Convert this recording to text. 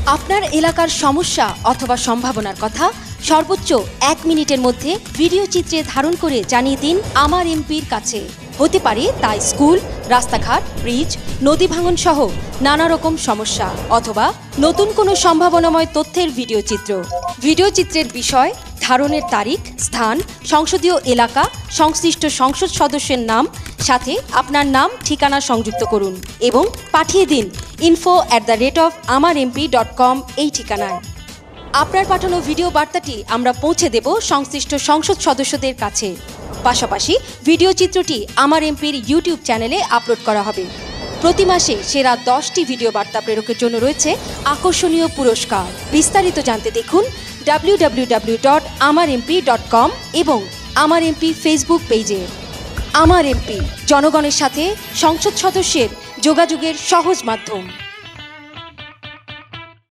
আপনার এলাকার সমস্যা অথবা সম্ভাবনার কথা সর্বোচ্চ 1 মিনিটের মধ্যে ভিডিও চিত্রে ধারণ করে জানিয়ে দিন আমার এমপির কাছে। হতে পারে তা স্কুল, রাস্তাঘাট, ব্রিজ, নদী ভাঙন সহ নানা রকম সমস্যা অথবা নতুন কোনো সম্ভাবনাময় তথ্যের ভিডিও চিত্র। ভিডিও চিত্রের বিষয়, ধারণের তারিখ, স্থান, সংসদীয় এলাকা, সংশ্লিষ্ট সংসদ সদস্যের নাম, সাথে আপনার নাম ঠিকানা সংযুক্ত করুন এবং পাঠিয়ে দিন info@amarmp.com এই ঠিকানায়। আপনার পাঠানো ভিডিও বার্তাটি আমরা পৌঁছে দেব সংশ্লিষ্ট সংসদ সদস্যদের কাছে। পাশাপাশি ভিডিও চিত্রটি আমার এমপির ইউটিউব চ্যানেলে আপলোড করা হবে। প্রতি মাসে সেরা 10টি ভিডিও বার্তা প্রেরকের জন্য রয়েছে আকর্ষণীয় পুরস্কার। বিস্তারিত জানতে দেখুন www.amarmp.com এবং আমার এমপি ফেসবুক পেজে। আমার এমপি, জনগণের সাথে সংসদ সদস্যের যোগাযোগের সহজ মাধ্যম।